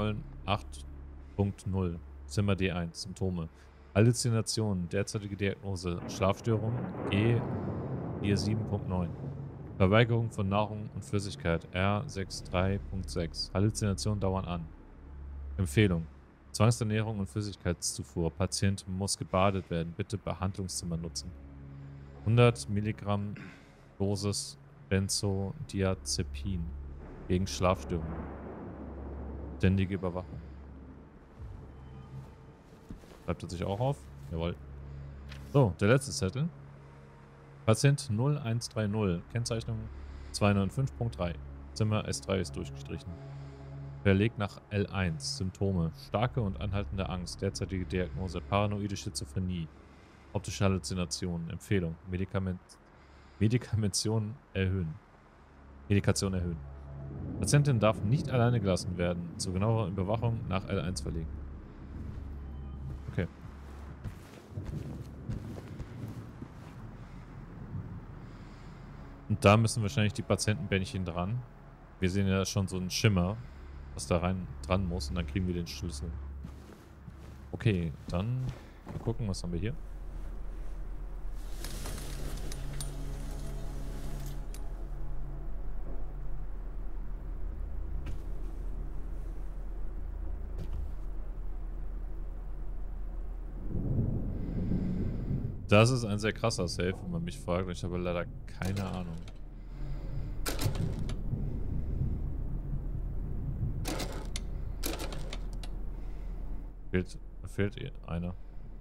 298.0. Zimmer D1. Symptome. Halluzinationen. Derzeitige Diagnose. Schlafstörung. G47.9. Verweigerung von Nahrung und Flüssigkeit. R63.6. Halluzinationen dauern an. Empfehlung. Zwangsernährung und Flüssigkeitszufuhr. Patient muss gebadet werden. Bitte Behandlungszimmer nutzen. 100 Milligramm Dosis Benzodiazepin gegen Schlafstörungen. Ständige Überwachung. Schreibt er sich auch auf? Jawohl. So, der letzte Zettel. Patient 0130. Kennzeichnung 295.3. Zimmer S3 ist durchgestrichen. Verlegt nach L1. Symptome. Starke und anhaltende Angst. Derzeitige Diagnose. Paranoide Schizophrenie. Optische Halluzinationen. Empfehlung. Medikation erhöhen. Patientin darf nicht alleine gelassen werden. Zur genaueren Überwachung nach L1 verlegen. Okay. Und da müssen wahrscheinlich die Patientenbändchen dran. Wir sehen ja schon so einen Schimmer, was da rein dran muss. Und dann kriegen wir den Schlüssel. Okay, dann mal gucken, was haben wir hier. Das ist ein sehr krasser Save, wenn man mich fragt. Und ich habe leider keine Ahnung. Fehlt einer.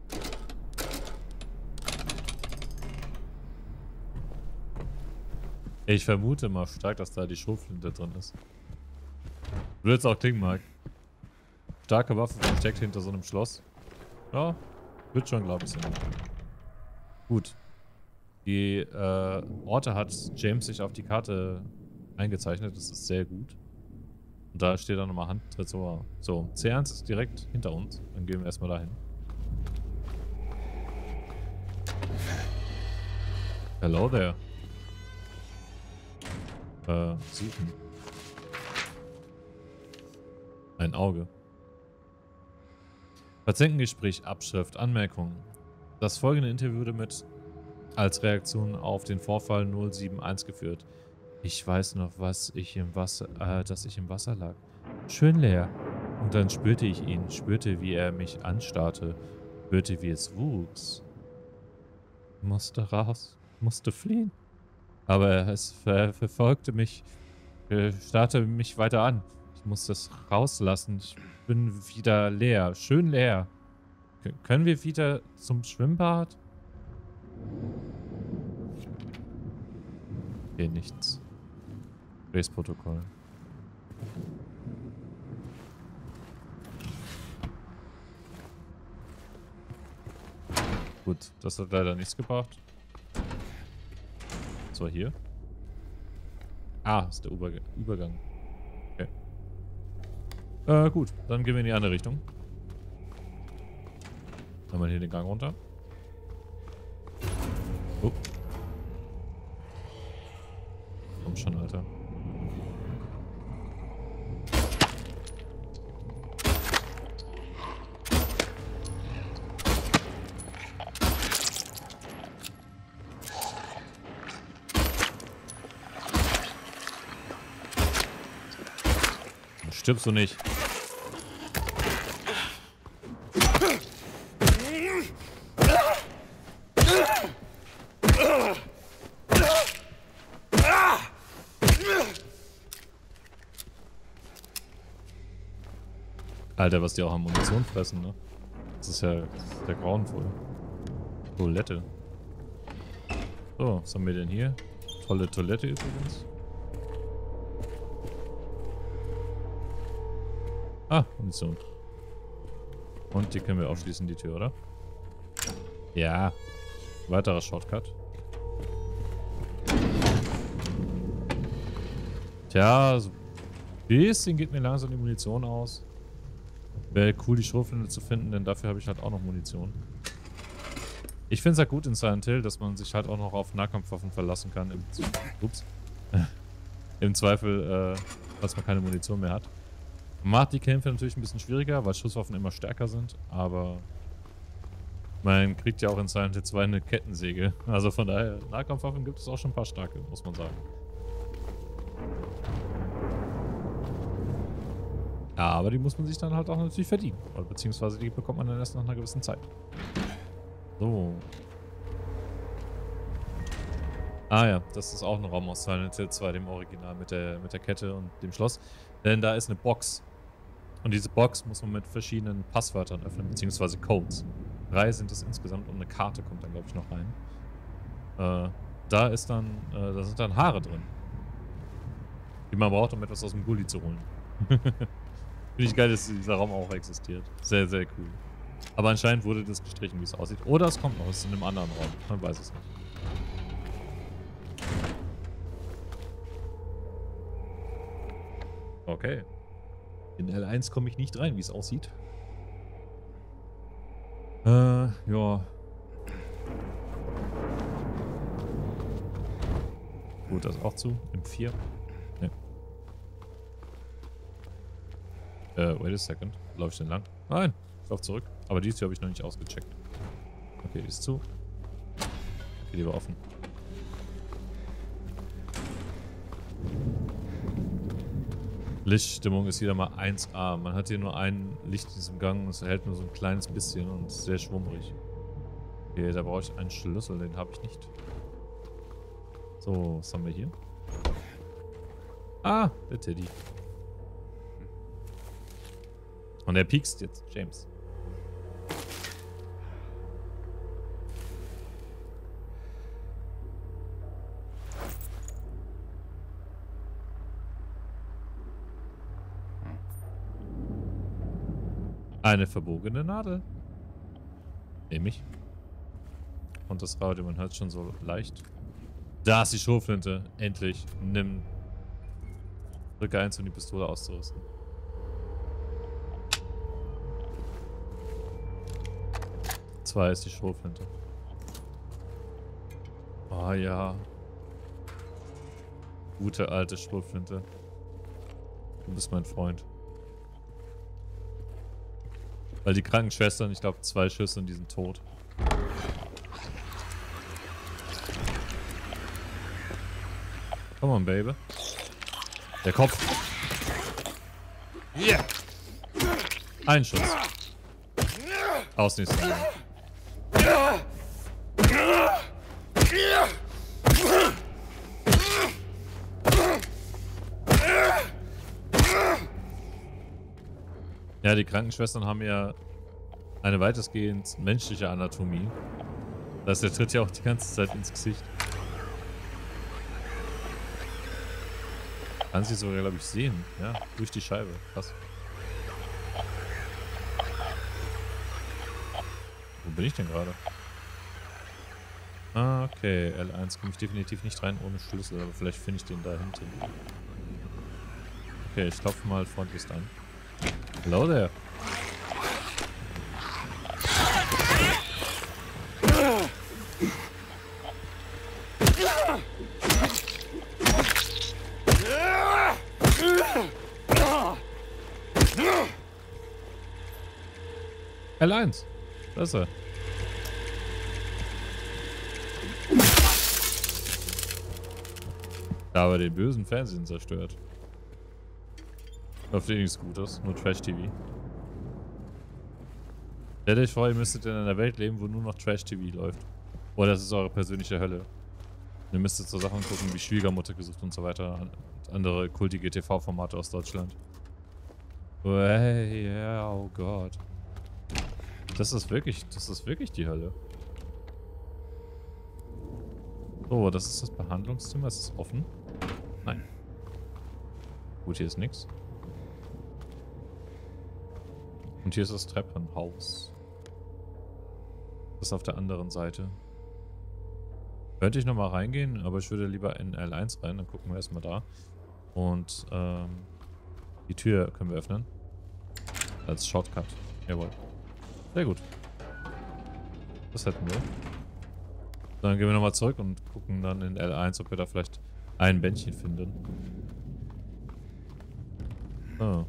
Ich vermute mal stark, dass da die Schrotflinte drin ist. Würde jetzt auch klingen, Mark. Starke Waffe versteckt hinter so einem Schloss. Ja, wird schon, glaube ich, sein. Gut. Die Orte hat James sich auf die Karte eingezeichnet. Das ist sehr gut. Und da steht dann nochmal Handtresor. So, C1 ist direkt hinter uns. Dann gehen wir erstmal dahin. Hello there. Suchen. Ein Auge. Patientengespräch, Abschrift, Anmerkung. Das folgende Interview wurde mit als Reaktion auf den Vorfall 071 geführt. Ich weiß noch, dass ich im Wasser lag. Schön leer. Und dann spürte ich ihn, spürte, wie er mich anstarrte, spürte, wie es wuchs. Musste raus, musste fliehen. Aber es verfolgte mich, starrte mich weiter an. Ich musste es rauslassen. Ich bin wieder leer, schön leer. Können wir wieder zum Schwimmbad? Hier nichts. Gesprächsprotokoll. Gut, das hat leider nichts gebracht. So, hier. Ah, ist der Übergang. Okay. Gut, dann gehen wir in die andere Richtung. Dann mal hier den Gang runter. Oh. Komm schon, Alter. Stirbst du nicht? Alter, was die auch an Munition fressen, ne? Das ist ja der grauenvoll. Toilette. So, was haben wir denn hier? Tolle Toilette übrigens. Ah, Munition. Und die können wir aufschließen, die Tür, oder? Ja. Weiterer Shortcut. Tja, so ein bisschen geht mir langsam die Munition aus. Wäre cool, die Schrotflinte zu finden, denn dafür habe ich halt auch noch Munition. Ich finde es halt gut in Silent Hill, dass man sich halt auch noch auf Nahkampfwaffen verlassen kann. Im Zweifel, falls man keine Munition mehr hat. Macht die Kämpfe natürlich ein bisschen schwieriger, weil Schusswaffen immer stärker sind, aber man kriegt ja auch in Silent Hill 2 eine Kettensäge. Also von daher, Nahkampfwaffen gibt es auch schon ein paar starke, muss man sagen. Aber die muss man sich dann halt auch natürlich verdienen. Oder beziehungsweise die bekommt man dann erst nach einer gewissen Zeit. So. Ah ja, das ist auch ein Raum aus Silent Hill 2, dem Original, mit der Kette und dem Schloss. Denn da ist eine Box. Und diese Box muss man mit verschiedenen Passwörtern öffnen, beziehungsweise Codes. 3 sind es insgesamt und eine Karte kommt dann, glaube ich, noch rein. Da sind dann Haare drin. Die man braucht, um etwas aus dem Gully zu holen. Finde ich geil, dass dieser Raum auch existiert. Sehr, sehr cool. Aber anscheinend wurde das gestrichen, wie es aussieht. Oder es kommt noch, es ist in einem anderen Raum. Man weiß es nicht. Okay. In L1 komme ich nicht rein, wie es aussieht. Ja. Gut, das auch zu. Im 4. Ne. Wait a second. Laufe ich denn lang? Nein, ich laufe zurück. Aber die Tür habe ich noch nicht ausgecheckt. Okay, die ist zu. Okay, die war offen. Lichtstimmung ist wieder mal 1A. Man hat hier nur ein Licht in diesem Gang und es erhält nur so ein kleines bisschen und ist sehr schwummrig. Okay, da brauche ich einen Schlüssel, den habe ich nicht. So, was haben wir hier? Ah, der Teddy. Und er piekst jetzt, James. Eine verbogene Nadel. Nehme ich. Und das Radio, man hört schon so leicht. Da ist die Schrotflinte. Endlich. Nimm. Drücke 1, um die Pistole auszurüsten. Zwei ist die Schrotflinte. Oh ja. Gute alte Schrotflinte. Du bist mein Freund. Weil die Krankenschwestern, ich glaube 2 Schüsse und die sind tot. Come on, Baby. Der Kopf. Yeah. Ein Schuss. Aus nächsten Mal. Ja, die Krankenschwestern haben ja eine weitestgehend menschliche Anatomie. Das heißt, der tritt ja auch die ganze Zeit ins Gesicht. Kann sie sogar, glaube ich, sehen. Ja, durch die Scheibe. Krass. Wo bin ich denn gerade? Ah, okay. L1 komme ich definitiv nicht rein ohne Schlüssel, aber vielleicht finde ich den da hinten. Okay, ich klopfe mal freundlichst an. Hello there. L1. Da ist er. Da aber den bösen Fernsehen zerstört. Auf den nichts Gutes, nur Trash-TV. Stellt euch vor, ihr müsstet in einer Welt leben, wo nur noch Trash-TV läuft. Oder das ist eure persönliche Hölle. Ihr müsstet so Sachen gucken wie Schwiegermutter gesucht und so weiter. Und andere kultige TV-Formate aus Deutschland. Oh, hey, yeah, oh Gott. Das ist wirklich die Hölle. So, das ist das Behandlungszimmer. Ist es offen? Nein. Gut, hier ist nichts. Und hier ist das Treppenhaus. Das ist auf der anderen Seite. Könnte ich nochmal reingehen, aber ich würde lieber in L1 rein. Dann gucken wir erstmal da. Und die Tür können wir öffnen. Als Shortcut. Jawohl. Sehr gut. Das hätten wir. Dann gehen wir nochmal zurück und gucken dann in L1, ob wir da vielleicht ein Bändchen finden. Oh.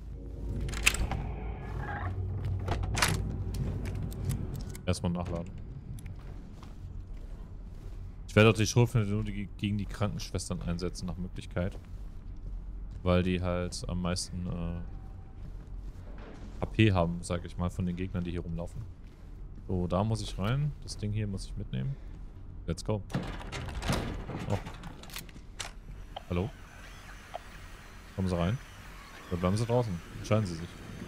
Erstmal nachladen. Ich werde auch die Schrotflinte nur gegen die Krankenschwestern einsetzen, nach Möglichkeit. Weil die halt am meisten HP haben, sag ich mal, von den Gegnern, die hier rumlaufen. So, da muss ich rein. Das Ding hier muss ich mitnehmen. Let's go. Oh. Hallo? Kommen Sie rein? Oder bleiben Sie draußen? Entscheiden Sie sich.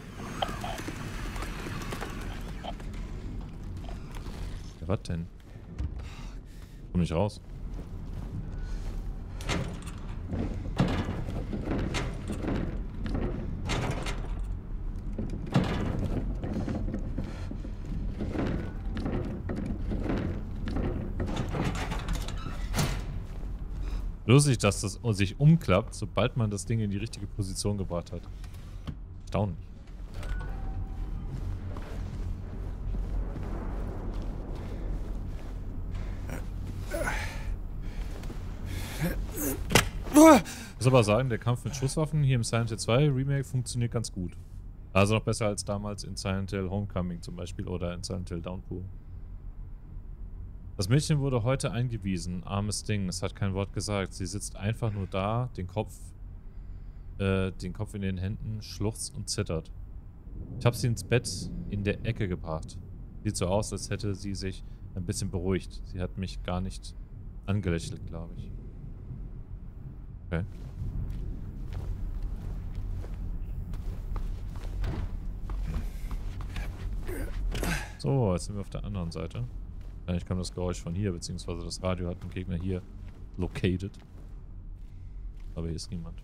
Ja, was denn? Komm nicht raus. Lustig, dass das sich umklappt, sobald man das Ding in die richtige Position gebracht hat. Erstaunlich. Ich muss aber sagen, der Kampf mit Schusswaffen hier im Silent Hill 2 Remake funktioniert ganz gut. Also noch besser als damals in Silent Hill Homecoming zum Beispiel oder in Silent Hill Downpour. Das Mädchen wurde heute eingewiesen. Armes Ding, es hat kein Wort gesagt. Sie sitzt einfach nur da, den Kopf in den Händen, schluchzt und zittert. Ich habe sie ins Bett in der Ecke gebracht. Sieht so aus, als hätte sie sich ein bisschen beruhigt. Sie hat mich gar nicht angelächelt, glaube ich. Okay. So, jetzt sind wir auf der anderen Seite. Eigentlich kam das Geräusch von hier, beziehungsweise das Radio hat den Gegner hier located. Aber hier ist niemand.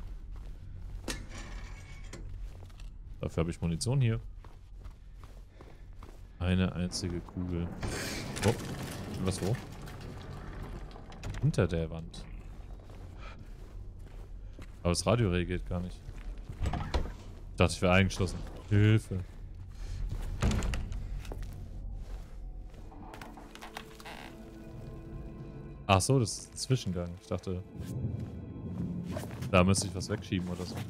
Dafür habe ich Munition hier. Eine einzige Kugel. Oh, was wo? Hinter der Wand. Aber das Radio reagiert gar nicht. Ich dachte, ich wäre eingeschlossen. Hilfe. Ach so, das ist ein Zwischengang. Ich dachte, da müsste ich was wegschieben oder so.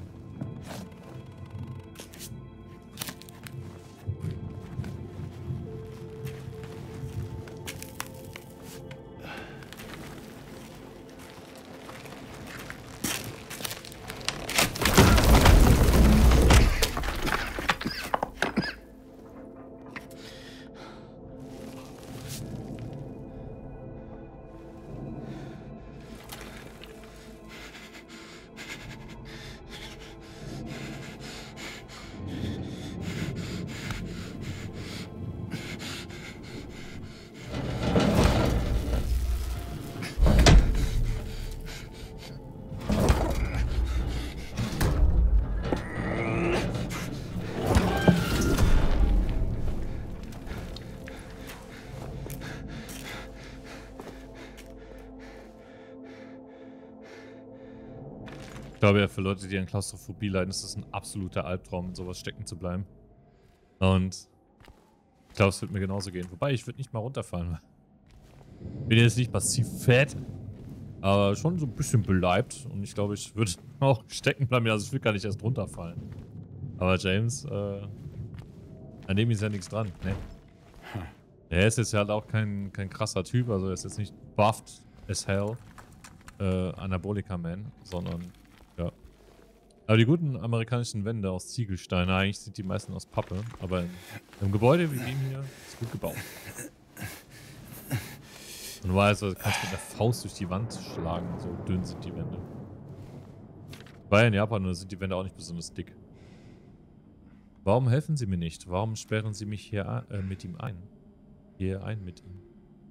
Ich glaube ja, für Leute, die an Klaustrophobie leiden, ist das ein absoluter Albtraum, in sowas stecken zu bleiben. Und ich glaube, es wird mir genauso gehen. Wobei, ich würde nicht mal runterfallen. Bin jetzt nicht massiv fett, aber schon so ein bisschen beleibt. Und ich glaube, ich würde auch stecken bleiben. Also ich will gar nicht erst runterfallen. Aber James, an dem ist ja nichts dran, ne? Er ist jetzt halt auch kein krasser Typ. Also er ist jetzt nicht buffed as hell. Anabolika-Man, sondern ja. Aber die guten amerikanischen Wände aus Ziegelstein, eigentlich sind die meisten aus Pappe, aber im Gebäude wie dem hier ist gut gebaut. Und normalerweise kannst du mit der Faust durch die Wand schlagen, so dünn sind die Wände. Weil in Japan nur sind die Wände auch nicht besonders dick. Warum helfen Sie mir nicht? Warum sperren Sie mich hier mit ihm ein? Hier ein mit ihm.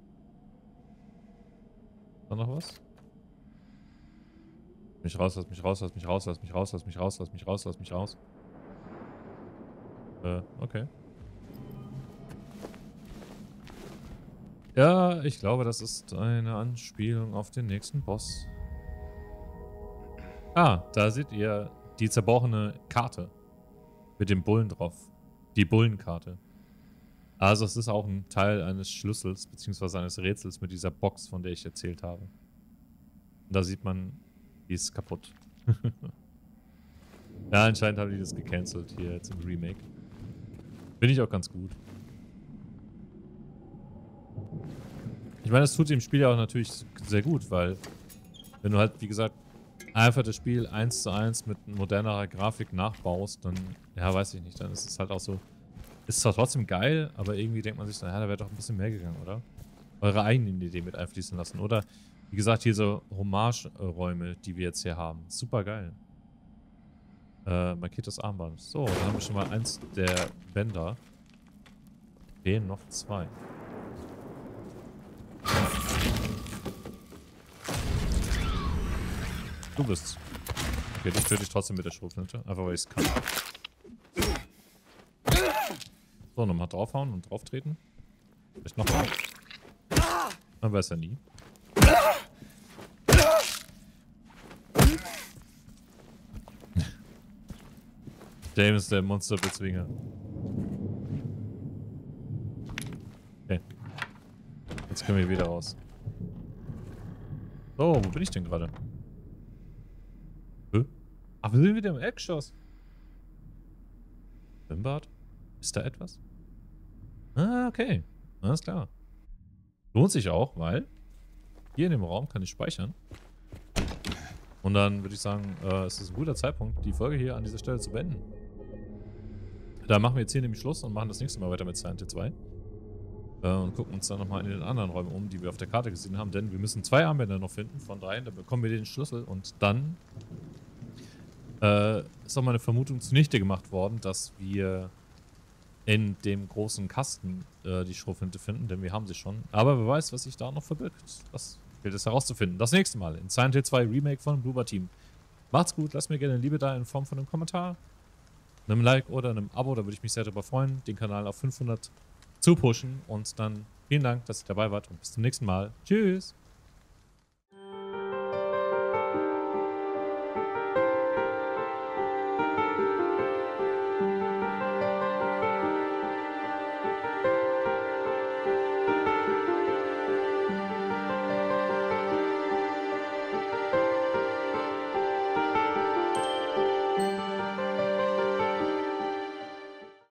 Ist da noch was? Mich raus, lass mich raus, lass mich raus, lass mich raus, lass mich raus, lass mich raus, lass mich raus. Okay. Ja, ich glaube, das ist eine Anspielung auf den nächsten Boss. Ah, da seht ihr die zerbrochene Karte. Mit dem Bullen drauf. Die Bullenkarte. Also es ist auch ein Teil eines Schlüssels, beziehungsweise eines Rätsels mit dieser Box, von der ich erzählt habe. Und da sieht man, die ist kaputt. Ja, anscheinend haben die das gecancelt hier jetzt im Remake. Finde ich auch ganz gut. Ich meine, das tut dem Spiel ja auch natürlich sehr gut, weil wenn du halt, wie gesagt, einfach das Spiel 1:1 mit modernerer Grafik nachbaust, dann, ja, weiß ich nicht, dann ist es halt auch so, ist zwar trotzdem geil, aber irgendwie denkt man sich, naja, da wäre doch ein bisschen mehr gegangen, oder? Eure eigenen Ideen mit einfließen lassen, oder? Wie gesagt, hier so Hommage-Räume, die wir jetzt hier haben. Super geil. Markiertes Armband. So, dann haben wir schon mal eins der Bänder. Fehlen noch 2. Du bist's. Okay, dich töte ich trotzdem mit der Schrotflinte. Einfach weil ich es kann. So, nochmal draufhauen und drauf treten. Vielleicht nochmal. Man weiß ja nie. James, der Monsterbezwinger. Okay. Jetzt können wir wieder raus. So, wo bin ich denn gerade? Ach, wir sind wieder im Eckgeschoss. Schwimmbad? Ist da etwas? Ah, okay. Alles klar. Lohnt sich auch, weil hier in dem Raum kann ich speichern. Und dann würde ich sagen, es ist ein guter Zeitpunkt, die Folge hier an dieser Stelle zu beenden. Da machen wir jetzt hier nämlich Schluss und machen das nächste Mal weiter mit Silent Hill 2. Und gucken uns dann nochmal in den anderen Räumen um, die wir auf der Karte gesehen haben. Denn wir müssen 2 Armbänder noch finden von 3. Da bekommen wir den Schlüssel und dann ist auch mal eine Vermutung zunichte gemacht worden, dass wir in dem großen Kasten die Schrotflinte finden, denn wir haben sie schon. Aber wer weiß, was sich da noch verbirgt. Das gilt es herauszufinden. Das nächste Mal in Silent Hill 2 Remake von Bloober Team. Macht's gut, lasst mir gerne eine Liebe da in Form von einem Kommentar, einem Like oder einem Abo, da würde ich mich sehr darüber freuen, den Kanal auf 500 zu pushen. Und dann vielen Dank, dass ihr dabei wart und bis zum nächsten Mal. Tschüss!